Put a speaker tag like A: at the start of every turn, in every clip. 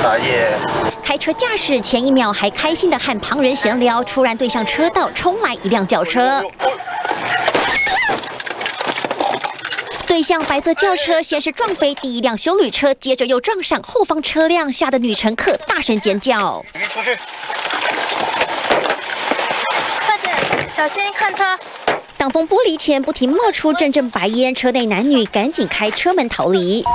A: 茶叶。
B: 开车驾驶前一秒还开心的和旁人闲聊，突然对向车道冲来一辆轿车。对向白色轿车先是撞飞第一辆休旅车，接着又撞上后方车辆，吓得女乘客大声尖叫。
A: 出去！
C: 快点，小心看车！
B: 挡风玻璃前不停冒出阵阵白烟，车内男女赶紧开车门逃离。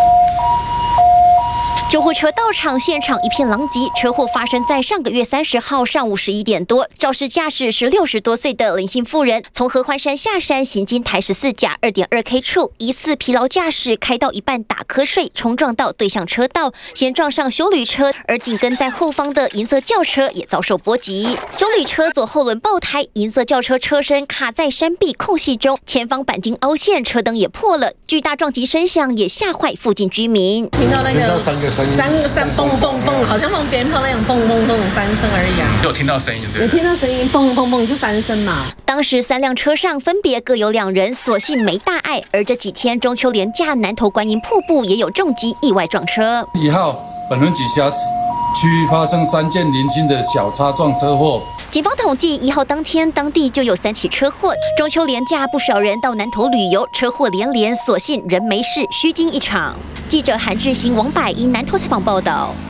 B: 救护车到场，现场一片狼藉。车祸发生在上个月30号上午11点多。肇事驾驶是60多岁的林姓妇人，从合欢山下山，行经台14甲 2.2K 处，疑似疲劳驾驶，开到一半打瞌睡，冲撞到对向车道，先撞上休旅车，而紧跟在后方的银色轿车也遭受波及。休旅车左后轮爆胎，银色轿车车身卡在山壁空隙中，前方钣金凹陷，车灯也破了。巨大撞击声响也吓坏附近居民。
D: 听到那个三个蹦蹦蹦，好像放鞭炮那样蹦蹦蹦3声而已啊。
A: 有听到声音对？
D: 有听到声音，蹦蹦蹦就3声嘛。
B: 当时3辆车上分别各有2人，所幸没大碍。而这几天中秋连假，南投观音瀑布也有重机意外撞车。
E: 1号本轮直辖区发生3件零星的小擦撞车祸。
B: 警方统计，1号当天当地就有3起车祸。中秋连假，不少人到南投旅游，车祸连连，所幸人没事，虚惊一场。记者韩志兴、王柏英南投采访报道。